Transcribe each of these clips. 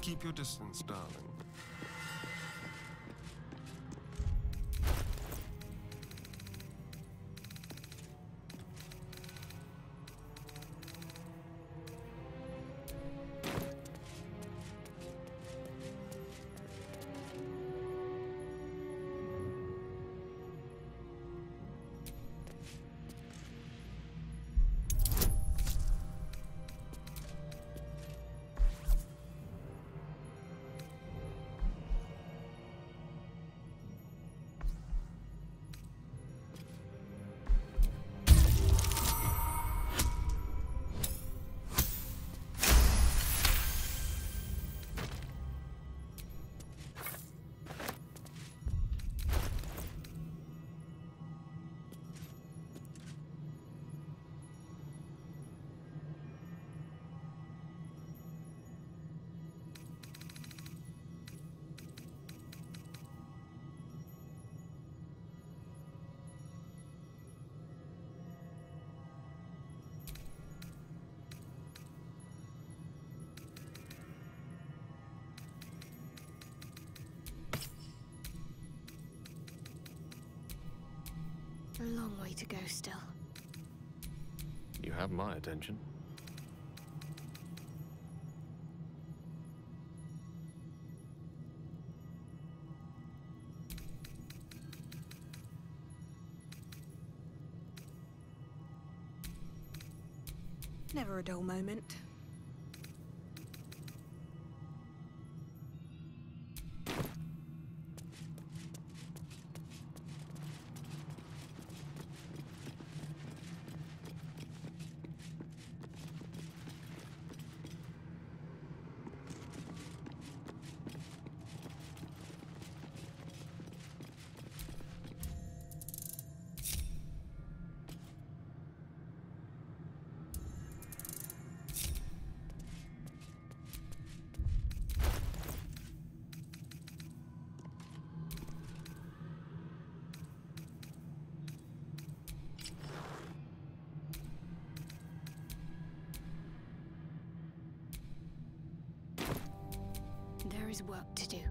Keep your distance, darling. A long way to go still. You have my attention. Never a dull moment. There is work to do.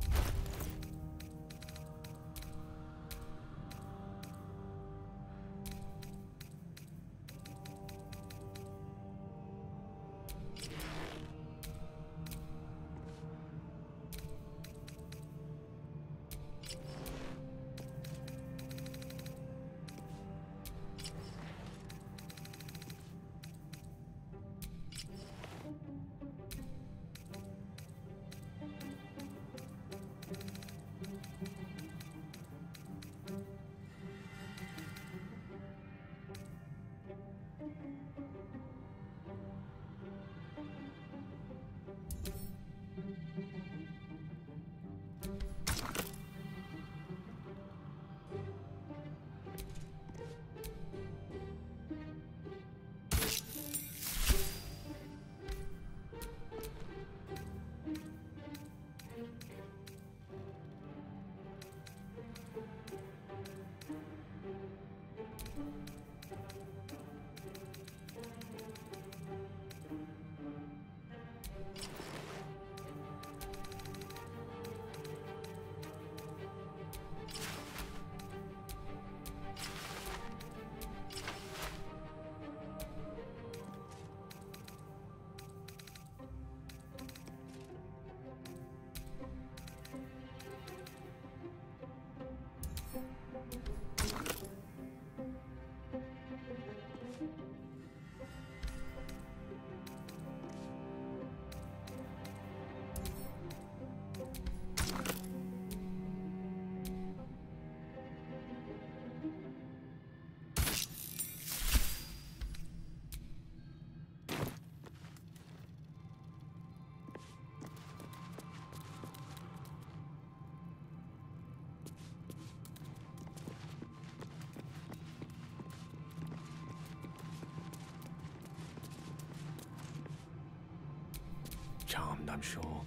Charmed, I'm sure.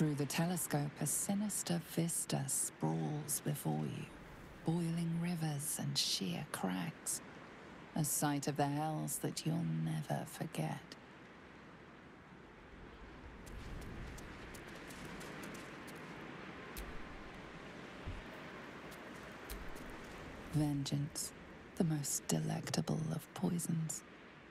Through the telescope, a sinister vista sprawls before you. Boiling rivers and sheer crags. A sight of the hells that you'll never forget. Vengeance, the most delectable of poisons.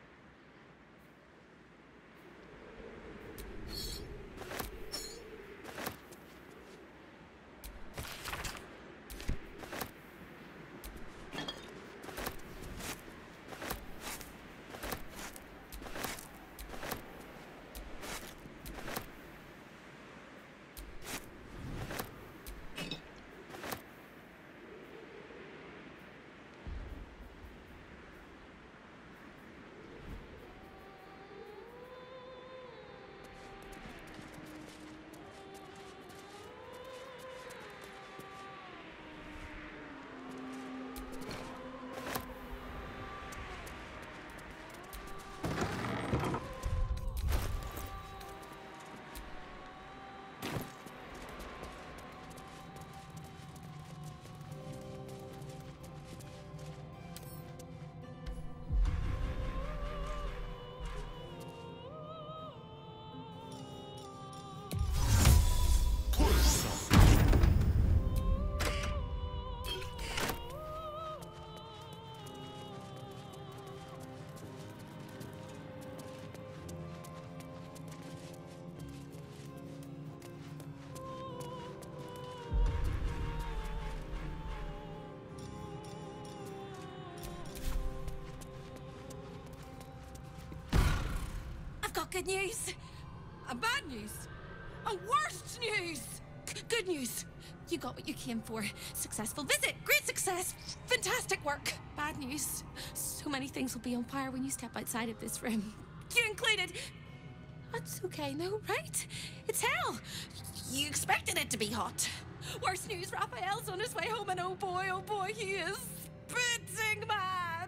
I've got good news. And bad news. And worst news. Good news. You got what you came for. Successful visit. Great success. Fantastic work. Bad news. So many things will be on fire when you step outside of this room. You included. That's okay, no, right? It's hell. You expected it to be hot. Worst news, Raphael's on his way home, and oh boy, he is spitting mad.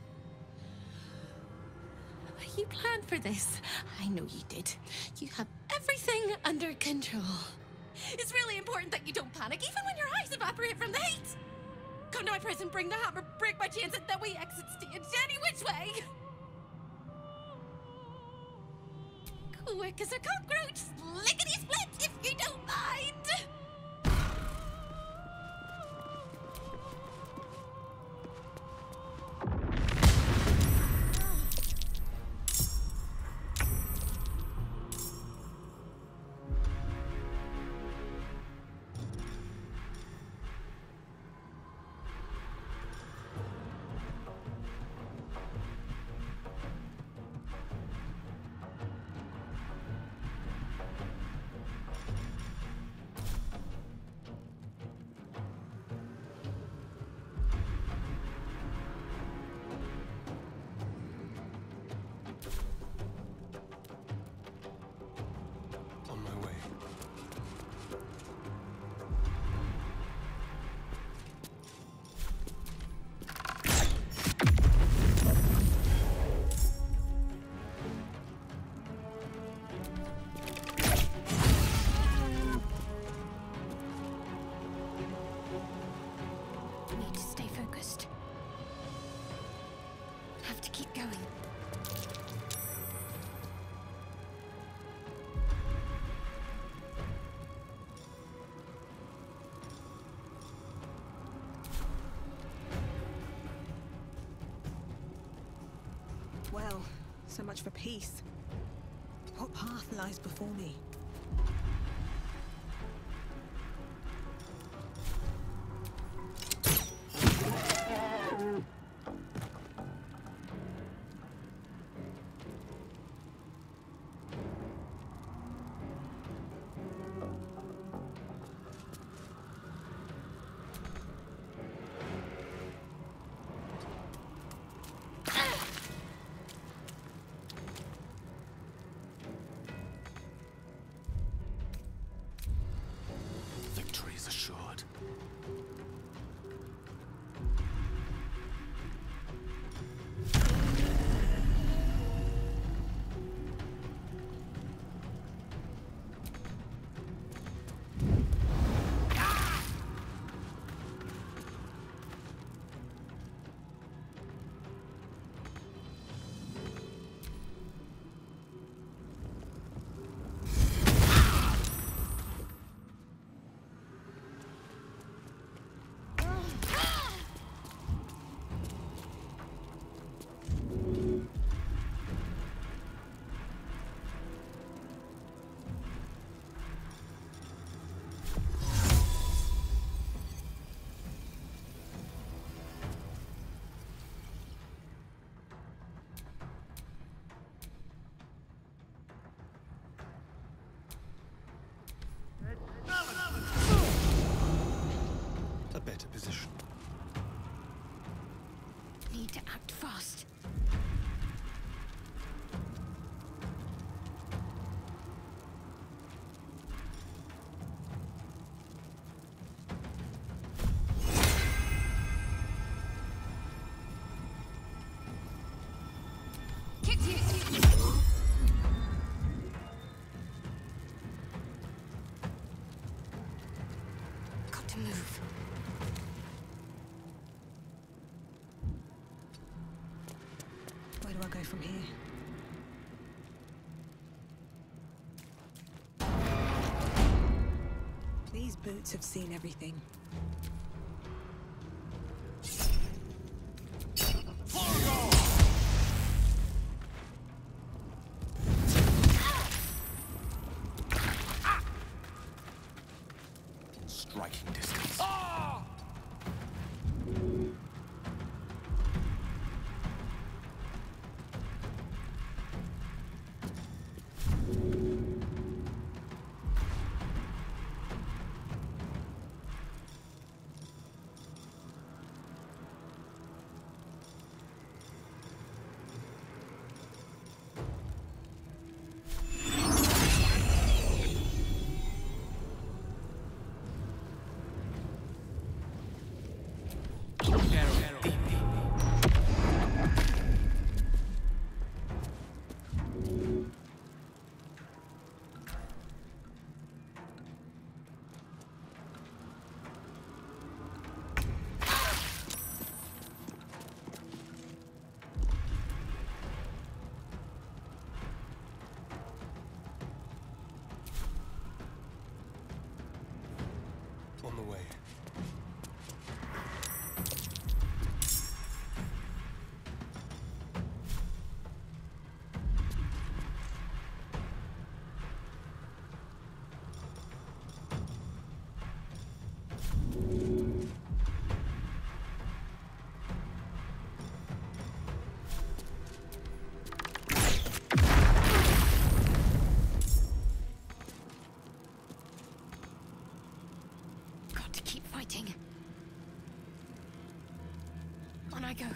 You planned for this. I know you did. You have everything under control. It's really important that you don't panic, even when your eyes evaporate from the heat. Come to my prison, bring the hammer, break my chains, and then we exit stage any which way. Quick as a cockroach, lickety-split, if you don't mind. On my way. Need to stay focused. Have to keep going. Well, so much for peace. What path lies before me? Where do I go from here? These boots have seen everything. Striking distance. On the way. Got to keep fighting. On I go.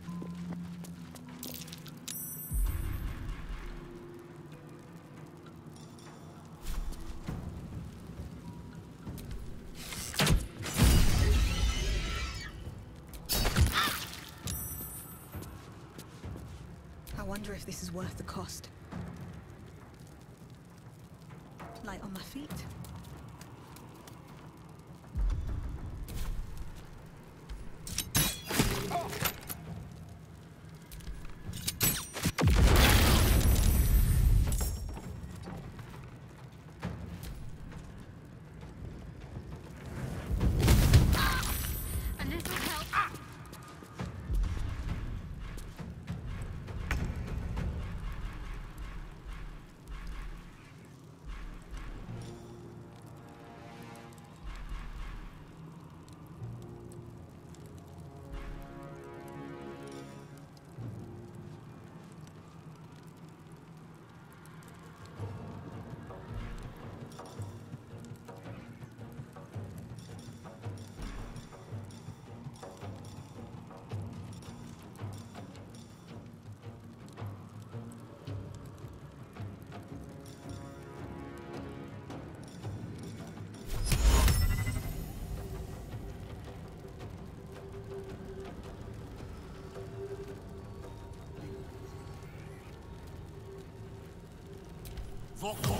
I wonder if this is worth the cost. Light on my feet. A little help. Vocal